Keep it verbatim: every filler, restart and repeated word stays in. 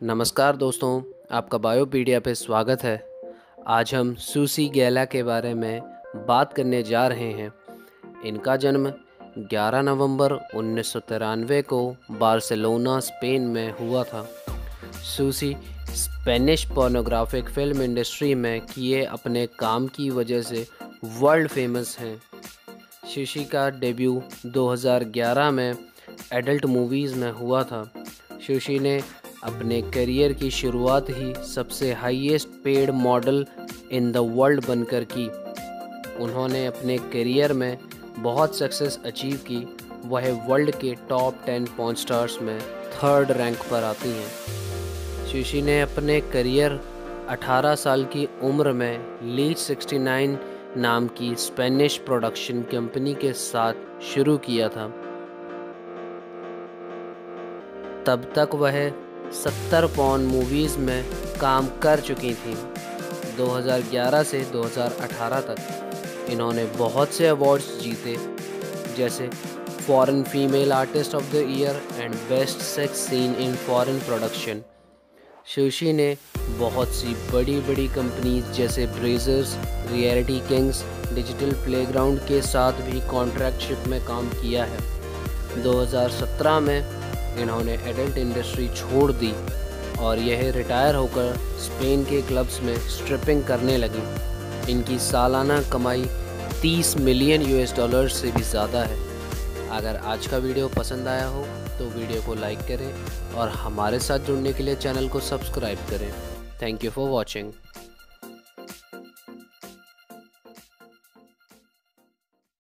नमस्कार दोस्तों, आपका बायोपीडिया पे स्वागत है। आज हम सूसी गैला के बारे में बात करने जा रहे हैं। इनका जन्म ग्यारह नवंबर उन्नीस सौ तिरानवे को बार्सिलोना, स्पेन में हुआ था। Susy Spanish pornographic film industry में किए अपने काम की वजह से वर्ल्ड फेमस हैं। सूसी का डेब्यू दो हज़ार ग्यारह में एडल्ट मूवीज़ में हुआ था। सूसी ने अपने करियर की शुरुआत ही सबसे highest paid model in the world बनकर की। उन्होंने अपने करियर में बहुत सक्सेस अचीव की। वह वर्ल्ड के टॉप टेन पॉर्न स्टार्स में थर्ड रैंक पर आती हैं। सूसी ने अपने करियर अठारह साल की उम्र में लीच सिक्सटी नाइन नाम की स्पेनिश प्रोडक्शन कंपनी के साथ शुरू किया था। तब तक वह सत्तर पॉर्न मूवीज़ में काम कर चुकी थी। दो हज़ार ग्यारह से दो हज़ार अठारह तक इन्होंने बहुत से अवार्ड्स जीते, जैसे foreign female artist of the year and best sex scene in foreign production. Susy ने बहुत सी बड़ी बड़ी कंपनीज जैसे Brazzers, Reality Kings, Digital Playground के साथ भी कॉन्ट्रैक्टशिप में काम किया है। दो हज़ार सत्रह में इन्होंने एडल्ट इंडस्ट्री छोड़ दी और यह रिटायर होकर स्पेन के क्लब्स में स्ट्रिपिंग करने लगी। इनकी सालाना कमाई तीस मिलियन यूएस डॉलर से भी ज़्यादा है। अगर आज का वीडियो पसंद आया हो तो वीडियो को लाइक करें और हमारे साथ जुड़ने के लिए चैनल को सब्सक्राइब करें। Thank you for watching.